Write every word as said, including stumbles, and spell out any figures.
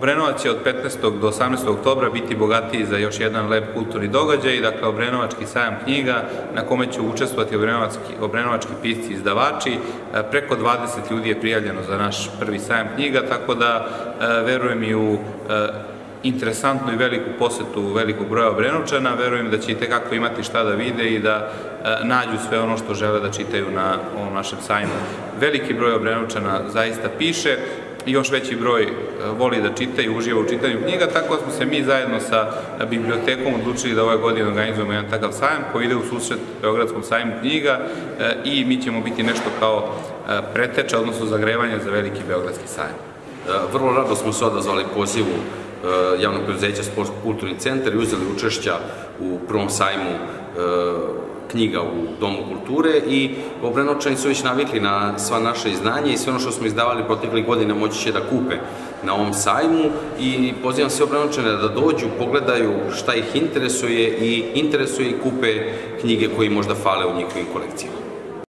Obrenovac će od petnaestog do osamnaestog oktobra biti bogatiji za još jedan lep kulturni događaj, dakle Obrenovački sajam knjiga na kome će učestvovati obrenovački, obrenovački pisci i izdavači. Preko dvadeset ljudi je prijavljeno za naš prvi sajam knjiga, tako da verujem i u interesantnu i veliku posetu velikog broja Obrenovčana. Verujem da će i tekako imati šta da vide i da nađu sve ono što žele da čitaju na ovom našem sajmu. Veliki broj Obrenovčana zaista piše, još veći broj voli da čita i uživa u čitanju knjiga, tako smo se mi zajedno sa bibliotekom odlučili da ove godine organizujemo jedan takav sajam koji ide u susret Beogradskom sajmu knjiga i mi ćemo biti nešto kao preteča, odnosno zagrevanje za veliki Beogradski sajam. Vrlo rado smo se odazvali pozivu javnog preduzeća Sportsko-kulturni centar i uzeli učešća u prvom sajmu knjiga u Domu kulture i Obrenovčani su već navikli na sva naša izdanja i sve ono što smo izdavali proteklih godina moći će da kupe na ovom sajmu i pozivam sve Obrenovčane da dođu, pogledaju šta ih interesuje i interesuje i kupe knjige koji možda fale u njihovim kolekcijama.